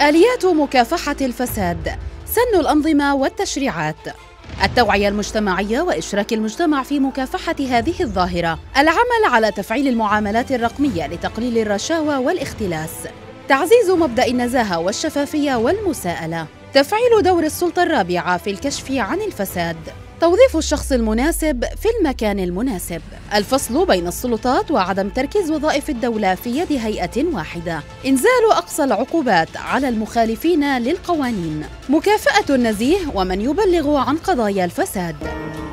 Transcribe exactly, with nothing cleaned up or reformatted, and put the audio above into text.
آليات مكافحة الفساد، سن الأنظمة والتشريعات، التوعية المجتمعية وإشراك المجتمع في مكافحة هذه الظاهرة، العمل على تفعيل المعاملات الرقمية لتقليل الرشاوى والاختلاس، تعزيز مبدأ النزاهة والشفافية والمساءلة، تفعيل دور السلطة الرابعة في الكشف عن الفساد، توظيف الشخص المناسب في المكان المناسب، الفصل بين السلطات وعدم تركيز وظائف الدولة في يد هيئة واحدة، إنزال أقصى العقوبات على المخالفين للقوانين، مكافأة النزيه ومن يبلغ عن قضايا الفساد.